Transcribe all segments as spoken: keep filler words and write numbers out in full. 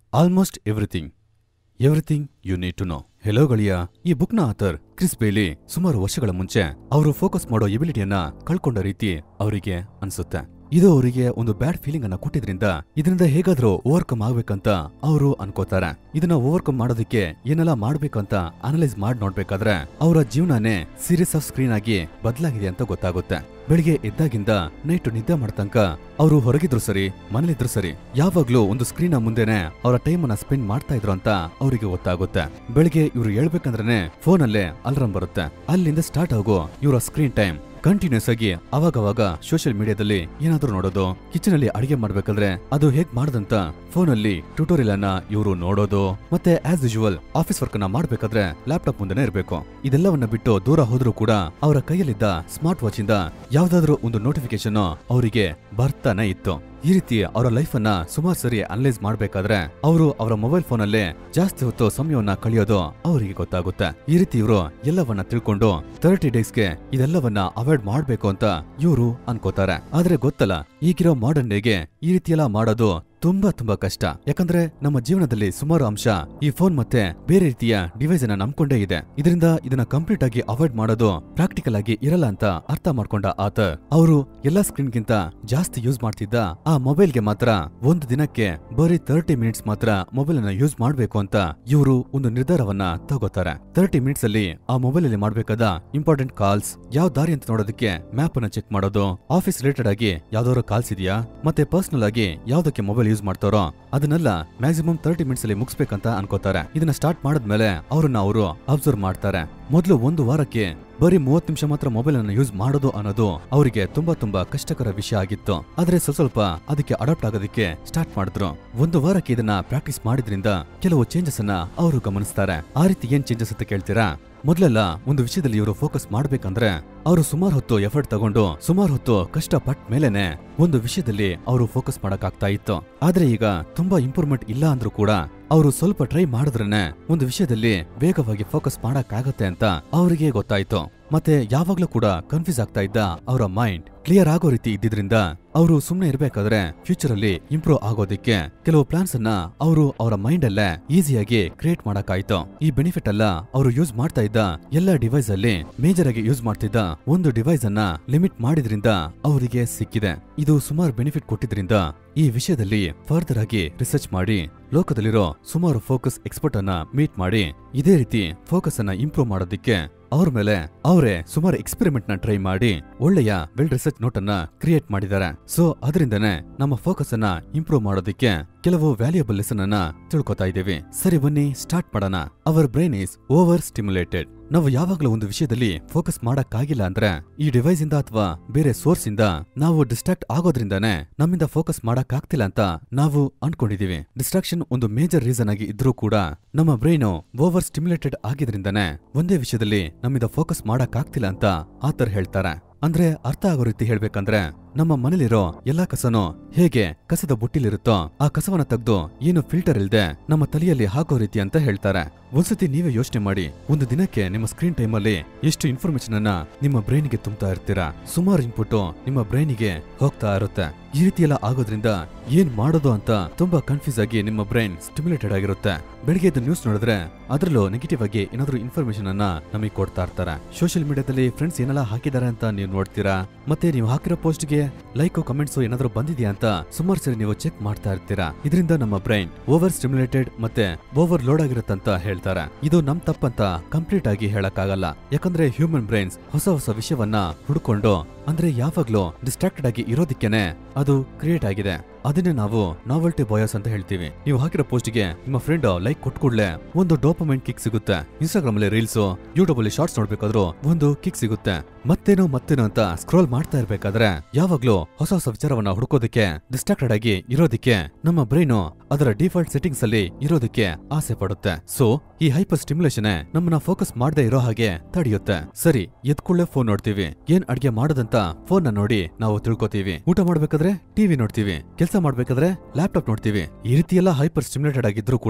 Almost everything everything you need to know. Hello ಗಳಿಯ, ಈ ಬುಕ್ನ ಆಥರ್ ಕ್ರಿಸ್ ಬೇಲಿ ಸುಮಾರು ವರ್ಷಗಳ ಮುಂಚೆ ಅವರು ಫೋಕಸ್ ಮಾಡೋ ಎಬಿಲಿಟಿಯನ್ನ ಕಳ್ಕೊಂಡ ರೀತಿ ಅವರಿಗೆ ಅನ್ಸುತ್ತೆ. ಇದು ಅವರಿಗೆ ಒಂದು ಬ್ಯಾಡ್ ಫೀಲಿಂಗ್ ಅನ್ನ ಕೊಟ್ಟಿದ್ರಿಂದ ಇದರಿಂದ ಹೇಗಾದ್ರೂ ಓವರ್ಕಮ್ ಆಗ್ಬೇಕಂತ ಅವರು ಅನ್ಕೋತಾರೆ. ಇದನ್ನ ಓವರ್ಕಮ್ ಮಾಡೋದಕ್ಕೆ ಏನೆಲ್ಲ ಮಾಡ್ಬೇಕಂತ ಅನಲೈಸ್ ಮಾಡಿ ನೋಡ್ಬೇಕಾದ್ರೆ ಅವರ ಜೀವನನೇ ಸೀರೀಸ್ ಆಫ್ ಸ್ಕ್ರೀನ್ ಆಗಿ ಬದಲಾಗಿದೆ ಅಂತ ಗೊತ್ತಾಗುತ್ತೆ. ಬೆಳಿಗ್ಗೆ ಎದ್ದಾಗಿಂದ ನೈಟ್ ನಿದ್ದೆ ಮಾಡ್ತಂಕ ಅವರು ಹೊರಗಿದ್ರು ಸರಿ, ಮನೇಲಿದ್ರು ಸರಿ, ಯಾವಾಗ್ಲೂ ಒಂದು ಸ್ಕ್ರೀನ್ ಮುಂದೆನೆ ಅವರ ಟೈಮ್ ಅನ್ನ ಸ್ಪೆಂಡ್ ಮಾಡ್ತಾ ಇದ್ರು ಅಂತ ಅವರಿಗೆ ಗೊತ್ತಾಗುತ್ತೆ. ಬೆಳಿಗ್ಗೆ ಇವ್ರು ಹೇಳ್ಬೇಕಂದ್ರೆ ಫೋನ್ ಅಲ್ಲೇ ಅಲಾರಂ ಬರುತ್ತೆ. ಅಲ್ಲಿಂದ ಸ್ಟಾರ್ಟ್ ಆಗೋ ಇವರ ಸ್ಕ್ರೀನ್ ಟೈಮ್ ಕಂಟಿನ್ಯೂಸ್ ಆಗಿ ಅವಾಗವಾಗ ಸೋಷಿಯಲ್ ಮೀಡಿಯಾದಲ್ಲಿ ಏನಾದ್ರೂ ನೋಡೋದು, ಕಿಚನ್ ಅಲ್ಲಿ ಅಡಿಗೆ ಮಾಡ್ಬೇಕಂದ್ರೆ ಅದು ಹೇಗ್ ಮಾಡದಂತ ಫೋನ್ ಅಲ್ಲಿ ಟ್ಯೂಟೋರಿಯಲ್ ಅನ್ನ ಇವರು ನೋಡೋದು, ಮತ್ತೆ ಆಸ್ ಯೂಶುವಲ್ ಆಫೀಸ್ ವರ್ಕ್ ಅನ್ನ ಮಾಡ್ಬೇಕಾದ್ರೆ ಲ್ಯಾಪ್ಟಾಪ್ ಮುಂದೆನೆ ಇರಬೇಕು. ಇದೆಲ್ಲವನ್ನ ಬಿಟ್ಟು ದೂರ ಹೋದ್ರೂ ಕೂಡ ಅವರ ಕೈಯಲ್ಲಿದ್ದ ಸ್ಮಾರ್ಟ್ ವಾಚ್ ಇಂದ ಯಾವ್ದಾದ್ರೂ ಒಂದು ನೋಟಿಫಿಕೇಶನ್ ಅವರಿಗೆ ಬರ್ತಾನೆ ಇತ್ತು. ಈ ರೀತಿ ಅವರ ಲೈಫ್ ಅನ್ನ ಸುಮಾರು ಸರಿ ಅನಲೈಸ್ ಮಾಡ್ಬೇಕಾದ್ರೆ ಅವರು ಅವರ ಮೊಬೈಲ್ ಫೋನ್ ಅಲ್ಲೇ ಜಾಸ್ತಿ ಹೊತ್ತು ಸಮಯವನ್ನ ಕಳೆಯೋದು ಅವರಿಗೆ ಗೊತ್ತಾಗುತ್ತೆ. ಈ ರೀತಿ ಇವರು ಎಲ್ಲವನ್ನ ತಿಳ್ಕೊಂಡು ತರ್ಟಿ ಡೇಸ್ಗೆ ಇದೆಲ್ಲವನ್ನ ಅವಾಯ್ಡ್ ಮಾಡ್ಬೇಕು ಅಂತ ಇವರು ಅನ್ಕೋತಾರೆ. ಆದ್ರೆ ಗೊತ್ತಲ್ಲ, ಈಗಿರೋ ಮಾಡರ್ನ್ ಡೇಗೆ ಈ ರೀತಿ ಎಲ್ಲ ಮಾಡೋದು ತುಂಬಾ ತುಂಬಾ ಕಷ್ಟ. ಯಾಕಂದ್ರೆ ನಮ್ಮ ಜೀವನದಲ್ಲಿ ಸುಮಾರು ಅಂಶ ಈ ಫೋನ್ ಮತ್ತೆ ಬೇರೆ ರೀತಿಯ ಡಿವೈಸ್ ಅನ್ನ ನಂಬ್ಕೊಂಡೇ ಇದೆ. ಇದರಿಂದ ಇದನ್ನ ಕಂಪ್ಲೀಟ್ ಆಗಿ ಅವಾಯ್ಡ್ ಮಾಡೋದು ಪ್ರಾಕ್ಟಿಕಲ್ ಆಗಿ ಇರಲ್ಲ ಅಂತ ಅರ್ಥ ಮಾಡ್ಕೊಂಡ ಆತ ಅವರು ಎಲ್ಲಾ ಸ್ಕ್ರೀನ್ ಗಿಂತ ಜಾಸ್ತಿ ಯೂಸ್ ಮಾಡ್ತಿದ್ದ ಆ ಮೊಬೈಲ್ಗೆ ಮಾತ್ರ ಒಂದು ದಿನಕ್ಕೆ ಬರೀ ತರ್ಟಿ ಮಿನಿಟ್ಸ್ ಮಾತ್ರ ಮೊಬೈಲ್ ಅನ್ನ ಯೂಸ್ ಮಾಡ್ಬೇಕು ಅಂತ ಇವರು ಒಂದು ನಿರ್ಧಾರವನ್ನ ತಗೋತಾರೆ. ತರ್ಟಿ ಮಿನಿಟ್ಸ್ ಅಲ್ಲಿ ಆ ಮೊಬೈಲ್ ಅಲ್ಲಿ ಮಾಡ್ಬೇಕಾದ ಇಂಪಾರ್ಟೆಂಟ್ ಕಾಲ್ಸ್ ಯಾವ ದಾರಿ ಅಂತ ನೋಡೋದಕ್ಕೆ ಮ್ಯಾಪ್ ಅನ್ನ ಚೆಕ್ ಮಾಡೋದು, ಆಫೀಸ್ ರಿಲೇಟೆಡ್ ಆಗಿ ಯಾವ್ದಾದ್ರು ಕಾಲ್ಸ್ ಇದೆಯಾ, ಮತ್ತೆ ಪರ್ಸನಲ್ ಆಗಿ ಯಾವ್ದಕ್ಕೆ ಮೊಬೈಲ್ ಯೂಸ್ ಮಾಡ್ತಾರೋ ಅದನ್ನೆಲ್ಲ ಮ್ಯಾಕ್ಸಿಮಮ್ ತರ್ಟಿ ಮಿನಿಟ್ಸ್ ಅಲ್ಲಿ ಮುಗಿಸ್ಬೇಕಂತ ಅನ್ಕೋತಾರೆ. ಇದನ್ನ ಸ್ಟಾರ್ಟ್ ಮಾಡಿದ್ಮೇಲೆ ಅವ್ರನ್ನ ಅವರು ಅಬ್ಸರ್ವ್ ಮಾಡ್ತಾರೆ. ಮೊದಲು ಒಂದು ವಾರಕ್ಕೆ ಬರೀ ಮೂವತ್ತು ನಿಮಿಷ ಮಾತ್ರ ಮೊಬೈಲ್ ಅನ್ನು ಯೂಸ್ ಮಾಡೋದು ಅನ್ನೋದು ಅವರಿಗೆ ತುಂಬಾ ತುಂಬಾ ಕಷ್ಟಕರ ವಿಷಯ ಆಗಿತ್ತು. ಆದ್ರೆ ಸ್ವಲ್ಪ ಸ್ವಲ್ಪ ಅದಕ್ಕೆ ಅಡಾಪ್ಟ್ ಆಗೋದಕ್ಕೆ ಸ್ಟಾರ್ಟ್ ಮಾಡಿದ್ರು. ಒಂದು ವಾರಕ್ಕೆ ಇದನ್ನ ಪ್ರಾಕ್ಟೀಸ್ ಮಾಡಿದ್ರಿಂದ ಕೆಲವು ಚೇಂಜಸ್ ಅನ್ನ ಅವರು ಗಮನಿಸ್ತಾರೆ. ಆ ರೀತಿ ಏನ್ ಚೇಂಜಸ್ ಅಂತ ಕೇಳ್ತೀರಾ? ಮೊದಲೆಲ್ಲ ಒಂದು ವಿಷಯದಲ್ಲಿ ಇವರು ಫೋಕಸ್ ಮಾಡ್ಬೇಕಂದ್ರೆ ಅವರು ಸುಮಾರು ಹೊತ್ತು ಎಫರ್ಟ್ ತಗೊಂಡು ಸುಮಾರು ಹೊತ್ತು ಕಷ್ಟ ಪಟ್ಟ ಮೇಲೆನೆ ಒಂದು ವಿಷಯದಲ್ಲಿ ಅವರು ಫೋಕಸ್ ಮಾಡಕ್ ಆಗ್ತಾ ಇತ್ತು. ಆದ್ರೆ ಈಗ ತುಂಬಾ ಇಂಪ್ರೂವ್ಮೆಂಟ್ ಇಲ್ಲ ಅಂದ್ರೂ ಕೂಡ ಅವರು ಸ್ವಲ್ಪ ಟ್ರೈ ಮಾಡಿದ್ರೇನೆ ಒಂದು ವಿಷಯದಲ್ಲಿ ವೇಗವಾಗಿ ಫೋಕಸ್ ಮಾಡಕ್ ಆಗತ್ತೆ ಅಂತ ಅವರಿಗೆ ಗೊತ್ತಾಯ್ತು. ಮತ್ತೆ ಯಾವಾಗ್ಲೂ ಕೂಡ ಕನ್ಫ್ಯೂಸ್ ಆಗ್ತಾ ಇದ್ದ ಅವರ ಮೈಂಡ್ ಕ್ಲಿಯರ್ ಆಗೋ ರೀತಿ ಇದ್ದಿದ್ರಿಂದ ಅವರು ಸುಮ್ನೆ ಇರ್ಬೇಕಾದ್ರೆ ಫ್ಯೂಚರ್ ಅಲ್ಲಿ ಇಂಪ್ರೂವ್ ಆಗೋದಿಕ್ಕೆ ಕೆಲವು ಪ್ಲಾನ್ಸ್ ಅನ್ನ ಅವರು ಅವರ ಮೈಂಡ್ ಅಲ್ಲೇ ಈಸಿಯಾಗಿ ಕ್ರಿಯೇಟ್ ಮಾಡಕ್ಕಾಯ್ತು. ಈ ಬೆನಿಫಿಟ್ ಅಲ್ಲ ಅವರು ಯೂಸ್ ಮಾಡ್ತಾ ಇದ್ದ ಎಲ್ಲ ಡಿವೈಸ್ ಅಲ್ಲಿ ಮೇಜರ್ ಆಗಿ ಯೂಸ್ ಮಾಡ್ತಿದ್ದ ಒಂದು ಡಿವೈಸ್ ಅನ್ನ ಲಿಮಿಟ್ ಮಾಡಿದ್ರಿಂದ ಅವರಿಗೆ ಸಿಕ್ಕಿದೆ. ಇದು ಸುಮಾರು ಬೆನಿಫಿಟ್ ಕೊಟ್ಟಿದ್ರಿಂದ ಈ ವಿಷಯದಲ್ಲಿ ಫರ್ದರ್ ಆಗಿ ರಿಸರ್ಚ್ ಮಾಡಿ ಲೋಕದಲ್ಲಿರೋ ಸುಮಾರು ಫೋಕಸ್ ಎಕ್ಸ್ಪರ್ಟ್ ಅನ್ನ ಮೀಟ್ ಮಾಡಿ ಇದೇ ರೀತಿ ಫೋಕಸ್ ಅನ್ನ ಇಂಪ್ರೂವ್ ಮಾಡೋದಿಕ್ಕೆ ಅವ್ರ ಮೇಲೆ ಅವರೇ ಸುಮಾರು ಎಕ್ಸ್ಪೆರಿಮೆಂಟ್ ನ ಟ್ರೈ ಮಾಡಿ ಒಳ್ಳೆಯ ವೆಲ್ ರಿಸರ್ಚ್ ನೋಟ್ ಅನ್ನ ಕ್ರಿಯೇಟ್ ಮಾಡಿದ್ದಾರೆ. ಸೊ ಅದರಿಂದನೇ ನಮ್ಮ ಫೋಕಸ್ ಅನ್ನ ಇಂಪ್ರೂವ್ ಮಾಡೋದಿಕ್ಕೆ ಕೆಲವು ವ್ಯಾಲ್ಯೂಯಬಲ್ ಲೆಸನ್ ಅನ್ನ ತಿಳ್ಕೊತಾ ಇದ್ದೀವಿ. ಸರಿ, ಬನ್ನಿ ಸ್ಟಾರ್ಟ್ ಮಾಡೋಣ. Our brain is over stimulated. ನಾವು ಯಾವಾಗ್ಲೂ ಒಂದು ವಿಷಯದಲ್ಲಿ ಫೋಕಸ್ ಮಾಡಕ್ಕಾಗಿಲ್ಲ ಅಂದ್ರೆ ಈ ಡಿವೈಸ್ ಇಂದ ಅಥವಾ ಬೇರೆ ಸೋರ್ಸ್ ಇಂದ ನಾವು ಡಿಸ್ಟ್ರಾಕ್ಟ್ ಆಗೋದ್ರಿಂದಾನೇ ನಮ್ಮಿಂದ ಫೋಕಸ್ ಮಾಡಕ್ ಆಗ್ತಿಲ್ಲ ಅಂತ ನಾವು ಅನ್ಕೊಂಡಿದೀವಿ. ಡಿಸ್ಟ್ರಾಕ್ಷನ್ ಒಂದು ಮೇಜರ್ ರೀಸನ್ ಆಗಿ ಇದ್ರೂ ಕೂಡ ನಮ್ಮ ಬ್ರೈನ್ ಓವರ್ ಸ್ಟಿಮ್ಯುಲೇಟೆಡ್ ಆಗಿದ್ರಿಂದಾನೇ ಒಂದೇ ವಿಷಯದಲ್ಲಿ ನಮ್ಮಿಂದ ಫೋಕಸ್ ಮಾಡಕ್ ಆಗ್ತಿಲ್ಲ ಅಂತ ಆತರ ಹೇಳ್ತಾರೆ. ಅಂದ್ರೆ ಅರ್ಥ ಆಗೋ ರೀತಿ ಹೇಳ್ಬೇಕಂದ್ರೆ ನಮ್ಮ ಮನೇಲಿರೋ ಎಲ್ಲಾ ಕಸನೂ ಹೇಗೆ ಕಸದ ಬುಟ್ಟಿಲಿರುತ್ತೋ ಆ ಕಸವನ್ನ ತೆಗೆದು ಏನು ಫಿಲ್ಟರ್ ಇಲ್ದೆ ನಮ್ಮ ತಲೆಯಲ್ಲಿ ಹಾಕೋ ರೀತಿ ಅಂತ ಹೇಳ್ತಾರೆ. ಒಂದ್ಸತಿ ನೀವೇ ಯೋಚನೆ ಮಾಡಿ, ಒಂದು ದಿನಕ್ಕೆ ನಿಮ್ಮ ಸ್ಕ್ರೀನ್ ಟೈಮ್ ಅಲ್ಲಿ ಎಷ್ಟು ಇನ್ಫಾರ್ಮೇಶನ್ ಅನ್ನ ನಿಮ್ಮ ಬ್ರೈನ್ಗೆ ತುಂಬ್ತಾ ಇರ್ತೀರಾ. ಸುಮಾರು ಇನ್ಪುಟ್ ನಿಮ್ಮ ಬ್ರೈನ್ಗೆ ಹೋಗ್ತಾ ಇರುತ್ತೆ. ಈ ರೀತಿ ಎಲ್ಲ ಆಗೋದ್ರಿಂದ ಏನ್ ಮಾಡೋದು ಅಂತ ತುಂಬಾ ಕನ್ಫ್ಯೂಸ್ ಆಗಿ ನಿಮ್ಮ ಬ್ರೈನ್ ಸ್ಟಿಮ್ಯುಲೇಟೆಡ್ ಆಗಿರುತ್ತೆ. ಬೆಳಿಗ್ಗೆ ಎದ್ದು ನ್ಯೂಸ್ ನೋಡಿದ್ರೆ ಅದ್ರಲ್ಲೂ ನೆಗೆಟಿವ್ ಆಗಿ ಏನಾದ್ರೂ ಇನ್ಫಾರ್ಮೇಶನ್ ಅನ್ನ ನಮಗೆ ಕೊಡ್ತಾ ಇರ್ತಾರೆ. ಸೋಷಿಯಲ್ ಮೀಡಿಯಾದಲ್ಲಿ ಫ್ರೆಂಡ್ಸ್ ಏನೆಲ್ಲ ಹಾಕಿದ್ದಾರೆ ಅಂತ ನೀವು ನೋಡ್ತೀರಾ. ಮತ್ತೆ ನೀವು ಹಾಕಿರೋ ಪೋಸ್ಟ್ಗೆ ಲೈಕ್ ಕಮೆಂಟ್ಸ್ ಏನಾದ್ರೂ ಬಂದಿದ್ಯಾ ಅಂತ ಸುಮಾರು ಸರಿ ನೀವು ಚೆಕ್ ಮಾಡ್ತಾ ಇರ್ತೀರಾ. ಇದರಿಂದ ನಮ್ಮ ಬ್ರೈನ್ ಓವರ್ ಸ್ಟಿಮ್ಯುಲೇಟೆಡ್ ಮತ್ತೆ ಓವರ್ ಲೋಡ್ ಆಗಿರುತ್ತಂತ ಹೇಳ್ತಾರೆ. ಇದು ನಮ್ ತಪ್ಪಂತ ಕಂಪ್ಲೀಟ್ ಆಗಿ ಹೇಳಕ್ ಆಗಲ್ಲ. ಯಾಕಂದ್ರೆ ಹ್ಯೂಮನ್ ಬ್ರೈನ್ಸ್ ಹೊಸ ಹೊಸ ವಿಷಯವನ್ನ ಹುಡ್ಕೊಂಡು ಅಂದ್ರೆ ಯಾವಾಗ್ಲೂ ಡಿಸ್ಟ್ರಾಕ್ಟೆಡ್ ಆಗಿ ಇರೋದಿಕ್ಕೇನೆ ಅದು ಕ್ರಿಯೇಟ್ ಆಗಿದೆ. ಅದನ್ನೇ ನಾವು ನಾವೆಲ್ಟಿ ಬಾಯಸ್ ಅಂತ ಹೇಳ್ತೀವಿ. ನೀವು ಹಾಕಿರೋ ಪೋಸ್ಟ್ಗೆ ನಿಮ್ಮ ಫ್ರೆಂಡ್ ಲೈಕ್ ಕೊಟ್ಟ ಕೂಡಲೇ ಒಂದು ಡೋಪಮೈನ್ ಕಿಕ್ ಸಿಗುತ್ತೆ. ಇನ್ಸ್ಟಾಗ್ರಾಮ್ ಅಲ್ಲಿ ರೀಲ್ಸ್, ಯೂಟ್ಯೂಬ್ ಅಲ್ಲಿ ಶಾರ್ಟ್ಸ್ ನೋಡ್ಬೇಕಾದ್ರೂ ಒಂದು ಕಿಕ್ ಸಿಗುತ್ತೆ. ಮತ್ತೇನೋ ಮತ್ತೇನೋ ಅಂತ ಸ್ಕ್ರೋಲ್ ಮಾಡ್ತಾ ಇರ್ಬೇಕಾದ್ರೆ ಯಾವಾಗ್ಲೂ ಹೊಸ ಹೊಸ ವಿಚಾರವನ್ನ ಹುಡುಕೋದಕ್ಕೆ ಡಿಸ್ಟ್ರಾಕ್ಟೆಡ್ ಆಗಿ ಇರೋದಿಕ್ಕೆ ನಮ್ಮ ಬ್ರೈನ್ ಅದರ ಡಿಫಾಲ್ಟ್ ಸೆಟ್ಟಿಂಗ್ಸ್ ಅಲ್ಲಿ ಇರೋದಕ್ಕೆ ಆಸೆ ಪಡುತ್ತೆ. ಸೊ ಈ ಹೈಪರ್ ಸ್ಟಿಮ್ಯುಲೇಷನ್ ನಮ್ಮನ್ನ ಫೋಕಸ್ ಮಾಡದೆ ಇರೋ ಹಾಗೆ ತಡೆಯುತ್ತೆ. ಸರಿ, ಎದ್ಕೊಳ್ಳೆ ಫೋನ್ ನೋಡ್ತೀವಿ. ಏನ್ ಅಡ್ಗೆ ಮಾಡೋದಂತ ಫೋನ್ ನ ನೋಡಿ ನಾವು ತಿಳ್ಕೊತೀವಿ. ಊಟ ಮಾಡ್ಬೇಕಾದ್ರೆ ಟಿವಿ ನೋಡ್ತೀವಿ. ಕೆಲಸ ಮಾಡ್ಬೇಕಾದ್ರೆ ಲ್ಯಾಪ್ಟಾಪ್ ನೋಡ್ತೀವಿ. ಈ ರೀತಿ ಎಲ್ಲ ಹೈಪರ್ ಸ್ಟಿಮ್ಯುಲೇಟೆಡ್ ಆಗಿದ್ರು ಕೂಡ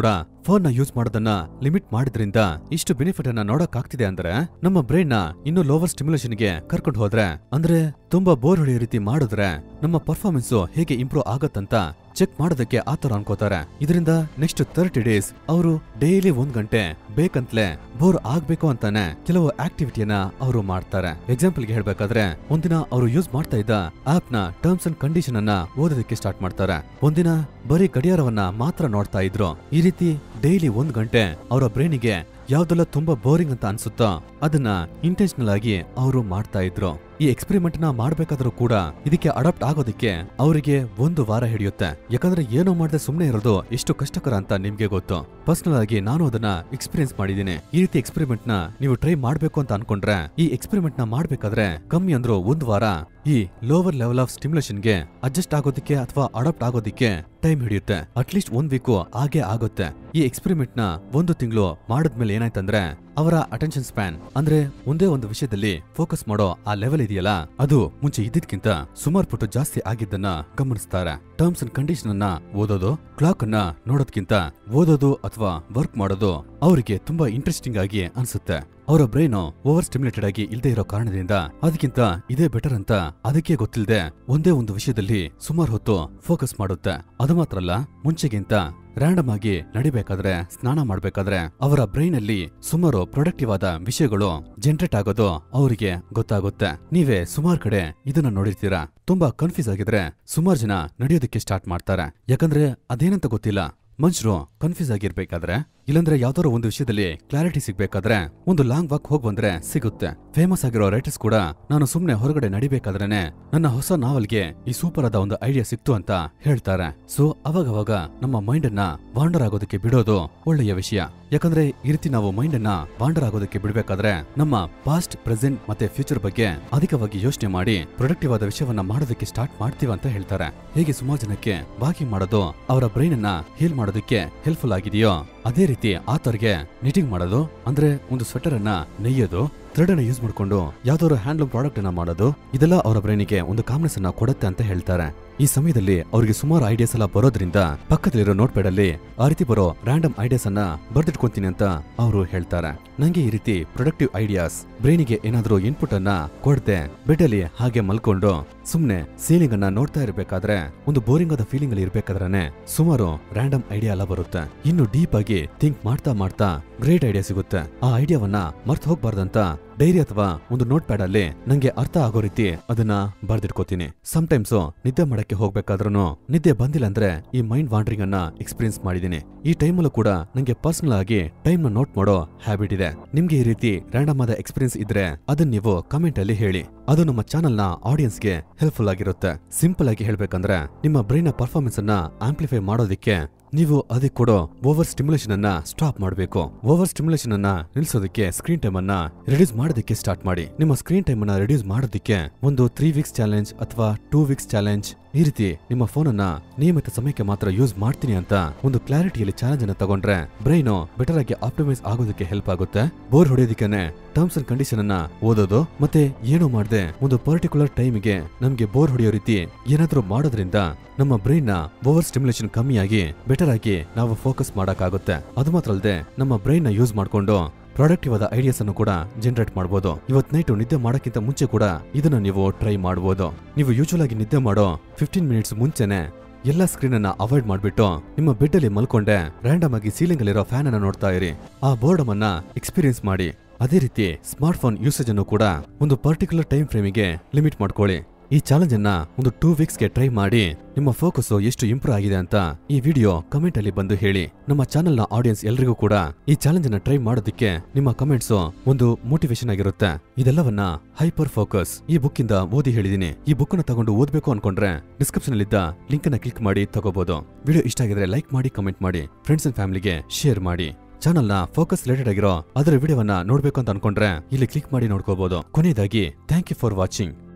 ಫೋನ್ ನ ಯೂಸ್ ಮಾಡೋದನ್ನ ಲಿಮಿಟ್ ಮಾಡಿದ್ರಿಂದ ಇಷ್ಟು ಬೆನಿಫಿಟ್ ಅನ್ನ ನೋಡಕ್ ಆಗ್ತಿದೆ ಅಂದ್ರೆ ನಮ್ಮ ಬ್ರೈನ್ ನ ಇನ್ನೂ ಲೋವರ್ ಸ್ಟಿಮ್ಯುಲೇಷನ್ ಗೆ ಕರ್ಕೊಂಡು ಹೋದ್ರೆ ಅಂದ್ರೆ ತುಂಬಾ ಬೋರ್ ಹೊಡೆಯೋ ರೀತಿ ಮಾಡಿದ್ರೆ ನಮ್ಮ ಪರ್ಫಾರ್ಮೆನ್ಸ್ ಹೇಗೆ ಇಂಪ್ರೂವ್ ಆಗತ್ತಂತ ಚೆಕ್ ಮಾಡೋದಕ್ಕೆ ಆತರ ಅನ್ಕೋತಾರೆ. ಇದರಿಂದ ನೆಕ್ಸ್ಟ್ ತರ್ಟಿ ಡೇಸ್ ಅವರು ಡೈಲಿ ಒಂದ್ ಗಂಟೆ ಬೇಕಂತಲೇ ಬೋರ್ ಆಗ್ಬೇಕು ಅಂತಾನೆ ಕೆಲವು ಆಕ್ಟಿವಿಟಿಯನ್ನ ಅವರು ಮಾಡ್ತಾರೆ. ಎಕ್ಸಾಂಪಲ್ ಗೆ ಹೇಳ್ಬೇಕಾದ್ರೆ ಒಂದಿನ ಅವರು ಯೂಸ್ ಮಾಡ್ತಾ ಇದ್ದ ಆಪ್ ನ ಟರ್ಮ್ಸ್ ಅಂಡ್ ಕಂಡೀಷನ್ ಅನ್ನ ಓದೋದಕ್ಕೆ ಸ್ಟಾರ್ಟ್ ಮಾಡ್ತಾರೆ. ಒಂದಿನ ಬರೀ ಗಡಿಯಾರವನ್ನ ಮಾತ್ರ ನೋಡ್ತಾ ಇದ್ರು. ಈ ರೀತಿ ಡೈಲಿ ಒಂದ್ ಗಂಟೆ ಅವರ ಬ್ರೈನಿಗೆ ಯಾವ್ದೆಲ್ಲ ತುಂಬಾ ಬೋರಿಂಗ್ ಅಂತ ಅನ್ಸುತ್ತೋ ಅದನ್ನ ಇಂಟೆನ್ಷನಲ್ ಆಗಿ ಅವರು ಮಾಡ್ತಾ ಇದ್ರು. ಈ ಎಕ್ಸ್ಪೆರಿಮೆಂಟ್ ನ ಮಾಡ್ಬೇಕಾದ್ರೂ ಕೂಡ ಇದಕ್ಕೆ ಅಡಾಪ್ಟ್ ಆಗೋದಕ್ಕೆ ಅವರಿಗೆ ಒಂದು ವಾರ ಹಿಡಿಯುತ್ತೆ. ಯಾಕಂದ್ರೆ ಏನೋ ಮಾಡದೆ ಸುಮ್ನೆ ಇರೋದು ಎಷ್ಟು ಕಷ್ಟಕರ ಅಂತ ನಿಮ್ಗೆ ಗೊತ್ತು. ಪರ್ಸನಲ್ ಆಗಿ ನಾನು ಅದನ್ನ ಎಕ್ಸ್ಪೀರಿಯನ್ಸ್ ಮಾಡಿದ್ದೀನಿ. ಈ ರೀತಿ ಎಕ್ಸ್ಪೆರಿಮೆಂಟ್ ನ ನೀವು ಟ್ರೈ ಮಾಡ್ಬೇಕು ಅಂತ ಅನ್ಕೊಂಡ್ರೆ ಈ ಎಕ್ಸ್ಪೆರಿಮೆಂಟ್ ನ ಮಾಡ್ಬೇಕಾದ್ರೆ ಕಮ್ಮಿ ಅಂದ್ರೂ ಒಂದ್ ವಾರ ಈ ಲೋವರ್ ಲೆವೆಲ್ ಆಫ್ ಸ್ಟಿಮ್ಯುಲೇಷನ್ ಗೆ ಅಡ್ಜಸ್ಟ್ ಆಗೋದಕ್ಕೆ ಅಥವಾ ಅಡಾಪ್ಟ್ ಆಗೋದಕ್ಕೆ ಟೈಮ್ ಹಿಡಿಯುತ್ತೆ. ಅಟ್ಲೀಸ್ಟ್ ಒಂದ್ ವೀಕು ಹಾಗೆ ಆಗುತ್ತೆ. ಈ ಎಕ್ಸ್ಪೆರಿಮೆಂಟ್ ನ ಒಂದು ತಿಂಗಳು ಮಾಡಿದ್ಮೇಲೆ ಏನಾಯ್ತಂದ್ರೆ ಅವರ ಅಟೆನ್ಷನ್ ಸ್ಪ್ಯಾನ್ ಅಂದ್ರೆ ಒಂದೇ ಒಂದು ವಿಷಯದಲ್ಲಿ ಫೋಕಸ್ ಮಾಡೋ ಆ ಲೆವೆಲ್ ಇದೆಯಲ್ಲ ಅದು ಮುಂಚೆ ಇದ್ದಿದ್ಕಿಂತ ಸುಮಾರು ಪಟ್ಟು ಜಾಸ್ತಿ ಆಗಿದ್ದನ್ನ ಗಮನಿಸ್ತಾರೆ. ಟರ್ಮ್ಸ್ ಅಂಡ್ ಕಂಡೀಷನ್ ಅನ್ನ ಓದೋದು, ಕ್ಲಾಕ್ ಅನ್ನ ನೋಡೋದ್ಕಿಂತ ಓದೋದು ಅಥವಾ ವರ್ಕ್ ಮಾಡೋದು ಅವರಿಗೆ ತುಂಬಾ ಇಂಟ್ರೆಸ್ಟಿಂಗ್ ಆಗಿ ಅನ್ಸುತ್ತೆ. ಅವರ ಬ್ರೈನ್ ಓವರ್ ಸ್ಟಿಮ್ಯುಲೇಟೆಡ್ ಆಗಿ ಇಲ್ದೇ ಇರೋ ಕಾರಣದಿಂದ ಅದಕ್ಕಿಂತ ಇದೇ ಬೆಟರ್ ಅಂತ ಅದಕ್ಕೆ ಗೊತ್ತಿಲ್ಲದೆ ಒಂದೇ ಒಂದು ವಿಷಯದಲ್ಲಿ ಸುಮಾರು ಹೊತ್ತು ಫೋಕಸ್ ಮಾಡುತ್ತೆ. ಅದು ಮಾತ್ರ ಅಲ್ಲ, ಮುಂಚೆಗಿಂತ ರ್ಯಾಂಡಮ್ ಆಗಿ ನಡಿಬೇಕಾದ್ರೆ ಸ್ನಾನ ಮಾಡ್ಬೇಕಾದ್ರೆ ಅವರ ಬ್ರೈನ್ ಅಲ್ಲಿ ಸುಮಾರು ಪ್ರೊಡಕ್ಟಿವ್ ಆದ ವಿಷಯಗಳು ಜನರೇಟ್ ಆಗೋದು ಅವರಿಗೆ ಗೊತ್ತಾಗುತ್ತೆ. ನೀವೇ ಸುಮಾರು ಕಡೆ ಇದನ್ನ ನೋಡಿರ್ತೀರಾ. ತುಂಬಾ ಕನ್ಫ್ಯೂಸ್ ಆಗಿದ್ರೆ ಸುಮಾರು ಜನ ನಡೆಯೋದಕ್ಕೆ ಸ್ಟಾರ್ಟ್ ಮಾಡ್ತಾರೆ. ಯಾಕಂದ್ರೆ ಅದೇನಂತ ಗೊತ್ತಿಲ್ಲ. ಮನುಷ್ಯರು ಕನ್ಫ್ಯೂಸ್ ಆಗಿರ್ಬೇಕಾದ್ರೆ ಇಲ್ಲಂದ್ರೆ ಯಾವ್ದಾರೋ ಒಂದು ವಿಷಯದಲ್ಲಿ ಕ್ಲಾರಿಟಿ ಸಿಗ್ಬೇಕಾದ್ರೆ ಒಂದು ಲಾಂಗ್ ವಾಕ್ ಹೋಗ್ ಬಂದ್ರೆ ಸಿಗುತ್ತೆ. ಫೇಮಸ್ ಆಗಿರೋ ರೈಟರ್ಸ್ ಕೂಡ ನಾನು ಸುಮ್ನೆ ಹೊರಗಡೆ ನಡಿಬೇಕಾದ್ರೇನೆ ನನ್ನ ಹೊಸ ನಾವಲ್ಗೆ ಈ ಸೂಪರ್ ಆದ ಒಂದು ಐಡಿಯಾ ಸಿಕ್ತು ಅಂತ ಹೇಳ್ತಾರೆ. ಸೊ ಅವಾಗವಾಗ ನಮ್ಮ ಮೈಂಡ್ ಅನ್ನ ವಾಂಡರ್ ಆಗೋದಕ್ಕೆ ಬಿಡೋದು ಒಳ್ಳೆಯ ವಿಷಯ. ಯಾಕಂದ್ರೆ ಈ ರೀತಿ ನಾವು ಮೈಂಡ್ ಅನ್ನ ವಾಂಡರ್ ಆಗೋದಕ್ಕೆ ಬಿಡ್ಬೇಕಾದ್ರೆ ನಮ್ಮ ಪಾಸ್ಟ್, ಪ್ರೆಸೆಂಟ್ ಮತ್ತೆ ಫ್ಯೂಚರ್ ಬಗ್ಗೆ ಅಧಿಕವಾಗಿ ಯೋಚನೆ ಮಾಡಿ ಪ್ರೊಡಕ್ಟಿವ್ ಆದ ವಿಷಯವನ್ನ ಮಾಡೋದಕ್ಕೆ ಸ್ಟಾರ್ಟ್ ಮಾಡ್ತೀವಿ ಅಂತ ಹೇಳ್ತಾರೆ. ಹೇಗೆ ಸುಮಾರು ಜನಕ್ಕೆ ವಾಕಿಂಗ್ ಮಾಡೋದು ಅವರ ಬ್ರೈನ್ ಅನ್ನ ಹೀಲ್ ಮಾಡೋದಕ್ಕೆ ಹೆಲ್ಪ್ಫುಲ್ ಆಗಿದೆಯೋ ಅದೇ ರೀತಿ ಆತರ್ಗೆ ನಿಟಿಂಗ್ ಮಾಡೋದು ಅಂದ್ರೆ ಒಂದು ಸ್ವೆಟರ್ ಅನ್ನ ನೆಯ್ಯೋದು, ಥ್ರೆಡ್ ಅನ್ನ ಯೂಸ್ ಮಾಡ್ಕೊಂಡು ಯಾವ್ದಾದ್ರು ಹ್ಯಾಂಡ್ಲೂಮ್ ಪ್ರಾಡಕ್ಟ್ ಅನ್ನ ಮಾಡೋದು ಇದೆಲ್ಲ ಅವರ ಬ್ರೈನಿಗೆ ಒಂದು ಕಾಮ್ನೆಸ್ ಅನ್ನ ಕೊಡುತ್ತೆ ಅಂತ ಹೇಳ್ತಾರೆ. ಈ ಸಮಯದಲ್ಲಿ ಅವರಿಗೆ ಸುಮಾರು ಐಡಿಯಾಸ್ ಎಲ್ಲ ಬರೋದ್ರಿಂದ ಪಕ್ಕದಲ್ಲಿರೋ ನೋಟ್ ಪ್ಯಾಡ್ ಅಲ್ಲಿ ಆ ರೀತಿ ಬರೋ ರ್ಯಾಂಡಮ್ ಐಡಿಯಾಸ್ ಅನ್ನ ಬರ್ದಿಟ್ಕೊಂತೀನಿ ಅಂತ ಅವರು ಹೇಳ್ತಾರೆ. ನಂಗೆ ಈ ರೀತಿ ಪ್ರೊಡಕ್ಟಿವ್ ಐಡಿಯಾಸ್ ಬ್ರೈನಿಗೆ ಏನಾದ್ರೂ ಇನ್ಪುಟ್ ಅನ್ನ ಕೊಡದೆ ಬೆಡ್ ಅಲ್ಲಿ ಹಾಗೆ ಮಲ್ಕೊಂಡು ಸುಮ್ನೆ ಸೀಲಿಂಗ್ ಅನ್ನ ನೋಡ್ತಾ ಇರ್ಬೇಕಾದ್ರೆ ಒಂದು ಬೋರಿಂಗ್ ಆದ ಫೀಲಿಂಗ್ ಅಲ್ಲಿ ಇರ್ಬೇಕಾದ್ರೆ ಸುಮಾರು ರ್ಯಾಂಡಮ್ ಐಡಿಯಾ ಎಲ್ಲ ಬರುತ್ತೆ. ಇನ್ನು ಡೀಪ್ ಆಗಿ ಥಿಂಕ್ ಮಾಡ್ತಾ ಮಾಡ್ತಾ ಗ್ರೇಟ್ ಐಡಿಯಾ ಸಿಗುತ್ತೆ. ಆ ಐಡಿಯಾವನ್ನ ಮರ್ತ್ ಹೋಗ್ಬಾರ್ದಂತ ಡೈರಿ ಅಥವಾ ಒಂದು ನೋಟ್ ಪ್ಯಾಡ್ ಅಲ್ಲಿ ನಂಗೆ ಅರ್ಥ ಆಗೋ ರೀತಿ ಅದನ್ನ ಬರ್ದಿಟ್ಕೋತೀನಿ. ಸಮ್ಟೈಮ್ಸ್ ನಿದ್ದೆ ಮಾಡಕ್ಕೆ ಹೋಗ್ಬೇಕಾದ್ರೂ ನಿದ್ದೆ ಬಂದಿಲ್ಲ ಅಂದ್ರೆ ಈ ಮೈಂಡ್ ವಾಂಡ್ರಿಂಗ್ ಅನ್ನ ಎಕ್ಸ್ಪೀರಿಯನ್ಸ್ ಮಾಡಿದೀನಿ. ಈ ಟೈಮಲ್ಲೂ ಕೂಡ ನಂಗೆ ಪರ್ಸನಲ್ ಆಗಿ ಟೈಮ್ ನ ನೋಟ್ ಮಾಡೋ ಹ್ಯಾಬಿಟ್ ಇದೆ. ನಿಮ್ಗೆ ಈ ರೀತಿ ರ್ಯಾಂಡಮ್ ಆದ ಎಕ್ಸ್ಪೀರಿಯನ್ಸ್ ಇದ್ರೆ ಅದನ್ನ ನೀವು ಕಮೆಂಟ್ ಅಲ್ಲಿ ಹೇಳಿ. ಅದು ನಮ್ಮ ಚಾನೆಲ್ ನ ಆಡಿಯನ್ಸ್ ಗೆ ಹೆಲ್ಪ್ಫುಲ್ ಆಗಿರುತ್ತೆ. ಸಿಂಪಲ್ ಆಗಿ ಹೇಳ್ಬೇಕಂದ್ರೆ ನಿಮ್ಮ ಬ್ರೈನ್ ನ ಪರ್ಫಾರ್ಮೆನ್ಸ್ ಅನ್ನ ಆಂಪ್ಲಿಫೈ ಮಾಡೋದಕ್ಕೆ ನೀವು ಅದಕ್ಕೆ ಕೊಡೋ ಓವರ್ ಸ್ಟಿಮ್ಯುಲೇಷನ್ ಅನ್ನ ಸ್ಟಾಪ್ ಮಾಡಬೇಕು. ಓವರ್ ಸ್ಟಿಮ್ಯುಲೇಷನ್ ಅನ್ನ ನಿಲ್ಸೋದಕ್ಕೆ ಸ್ಕ್ರೀನ್ ಟೈಮ್ ಅನ್ನ ರಿಡ್ಯೂಸ್ ಮಾಡೋದಕ್ಕೆ ಸ್ಟಾರ್ಟ್ ಮಾಡಿ. ನಿಮ್ಮ ಸ್ಕ್ರೀನ್ ಟೈಮ್ ಅನ್ನ ರಿಡ್ಯೂಸ್ ಮಾಡೋದಕ್ಕೆ ಒಂದು ತ್ರೀ ವೀಕ್ಸ್ ಚಾಲೆಂಜ್ ಅಥವಾ ಟೂ ವೀಕ್ಸ್ ಚಾಲೆಂಜ್ ಈ ರೀತಿ ನಿಮ್ಮ ಫೋನ್ ಅನ್ನ ನಿಯಮಿತ ಸಮಯಕ್ಕೆ ಮಾತ್ರ ಯೂಸ್ ಮಾಡ್ತೀನಿ ಅಂತ ಒಂದು ಕ್ಲಾರಿಟಿಯಲ್ಲಿ ಚಾಲೆಂಜ್ ಅನ್ನ ತಗೊಂಡ್ರೆ ಬ್ರೈನ್ ಬೆಟರ್ ಆಗಿ ಆಪ್ಟಿಮೈಸ್ ಆಗೋದಕ್ಕೆ ಹೆಲ್ಪ್ ಆಗುತ್ತೆ. ಬೋರ್ ಹೊಡೆಯೋದಕ್ಕೆ ಟರ್ಮ್ಸ್ ಅಂಡ್ ಕಂಡೀಷನ್ ಅನ್ನ ಓದೋದು ಮತ್ತೆ ಏನೋ ಮಾಡದೆ ಒಂದು ಪರ್ಟಿಕ್ಯುಲರ್ ಟೈಮ್ಗೆ ನಮ್ಗೆ ಬೋರ್ ಹೊಡೆಯೋ ರೀತಿ ಏನಾದ್ರೂ ಮಾಡೋದ್ರಿಂದ ನಮ್ಮ ಬ್ರೈನ್ ನ ಓವರ್ ಸ್ಟಿಮ್ಯುಲೇಷನ್ ಕಮ್ಮಿಯಾಗಿ ಬೆಟರ್ ಆಗಿ ನಾವು ಫೋಕಸ್ ಮಾಡಕ್ಕಾಗುತ್ತೆ. ಅದು ಮಾತ್ರ ಅಲ್ಲದೆ ನಮ್ಮ ಬ್ರೈನ್ ನ ಯೂಸ್ ಮಾಡ್ಕೊಂಡು ಪ್ರಾಡಕ್ಟಿವ್ ಆದ ಐಡಿಯಾಸ್ ಅನ್ನು ಕೂಡ ಜನರೇಟ್ ಮಾಡಬಹುದು. ಇವತ್ ನೈಟ್ ನಿದ್ದೆ ಮಾಡೋಕ್ಕಿಂತ ಮುಂಚೆ ಕೂಡ ಇದನ್ನ ನೀವು ಟ್ರೈ ಮಾಡಬಹುದು. ನೀವು ಯೂಶುವಲ್ ಆಗಿ ನಿದ್ದೆ ಮಾಡೋ ಫಿಫ್ಟೀನ್ ಮಿನಿಟ್ಸ್ ಮುಂಚೆನೆ ಎಲ್ಲಾ ಸ್ಕ್ರೀನ್ ಅನ್ನ ಅವಾಯ್ಡ್ ಮಾಡ್ಬಿಟ್ಟು ನಿಮ್ಮ ಬೆಡ್ ಅಲ್ಲಿ ಮಲ್ಕೊಂಡೆ ರ್ಯಾಂಡಮ್ ಆಗಿ ಸೀಲಿಂಗ್ ಅಲ್ಲಿರೋ ಫ್ಯಾನ್ ಅನ್ನ ನೋಡ್ತಾ ಇರಿ. ಆ ಬೋರ್ಡಮ್ ಅನ್ನ ಎಕ್ಸ್ಪೀರಿಯನ್ಸ್ ಮಾಡಿ. ಅದೇ ರೀತಿ ಸ್ಮಾರ್ಟ್ ಫೋನ್ ಯೂಸೇಜ್ ಅನ್ನು ಕೂಡ ಒಂದು ಪರ್ಟಿಕ್ಯುಲರ್ ಟೈಮ್ ಫ್ರೇಮಿಗೆ ಲಿಮಿಟ್ ಮಾಡ್ಕೊಳ್ಳಿ. ಈ ಚಾಲೆಂಜ್ ಅನ್ನ ಒಂದು ಟೂ ವೀಕ್ಸ್ ಗೆ ಟ್ರೈ ಮಾಡಿ ನಿಮ್ಮ ಫೋಕಸ್ ಎಷ್ಟು ಇಂಪ್ರೂವ್ ಆಗಿದೆ ಅಂತ ಈ ವಿಡಿಯೋ ಕಮೆಂಟ್ ಅಲ್ಲಿ ಬಂದು ಹೇಳಿ. ನಮ್ಮ ಚಾನೆಲ್ ನ ಆಡಿಯನ್ಸ್ ಎಲ್ರಿಗೂ ಕೂಡ ಈ ಚಾಲೆಂಜ್ ಅನ್ನ ಟ್ರೈ ಮಾಡೋದಕ್ಕೆ ನಿಮ್ಮ ಕಮೆಂಟ್ಸ್ ಒಂದು ಮೋಟಿವೇಶನ್ ಆಗಿರುತ್ತೆ. ಇದೆಲ್ಲವನ್ನ ಹೈಪರ್ ಫೋಕಸ್ ಈ ಬುಕ್ ಇಂದ ಓದಿ ಹೇಳಿದೀನಿ. ಈ ಬುಕ್ ಅನ್ನ ತಗೊಂಡು ಓದ್ಬೇಕು ಅನ್ಕೊಂಡ್ರೆ ಡಿಸ್ಕ್ರಿಪ್ಷನ್ ಅಲ್ಲಿ ಇದ್ದ ಲಿಂಕ್ ಅನ್ನ ಕ್ಲಿಕ್ ಮಾಡಿ ತಗೋಬಹುದು. ವಿಡಿಯೋ ಇಷ್ಟ ಆಗಿದ್ರೆ ಲೈಕ್ ಮಾಡಿ, ಕಮೆಂಟ್ ಮಾಡಿ, ಫ್ರೆಂಡ್ಸ್ ಅಂಡ್ ಫ್ಯಾಮಿಲಿಗೆ ಶೇರ್ ಮಾಡಿ. ಚಾನೆಲ್ ನ ಫೋಕಸ್ ರಿಲೇಟೆಡ್ ಆಗಿರೋ ಅದರ ವಿಡಿಯೋವನ್ನ ನೋಡ್ಬೇಕು ಅಂತ ಅನ್ಕೊಂಡ್ರೆ ಇಲ್ಲಿ ಕ್ಲಿಕ್ ಮಾಡಿ ನೋಡ್ಕೋಬಹುದು. ಕೊನೆಯದಾಗಿ ಥ್ಯಾಂಕ್ ಯು ಫಾರ್ ವಾಚಿಂಗ್.